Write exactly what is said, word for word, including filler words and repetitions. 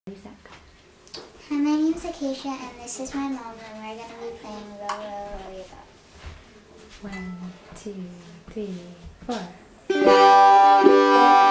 Zach. Hi, my name is Acacia, and this is my mom, and we're going to be playing Row, Row, Row Your Boat. One, two, three, four.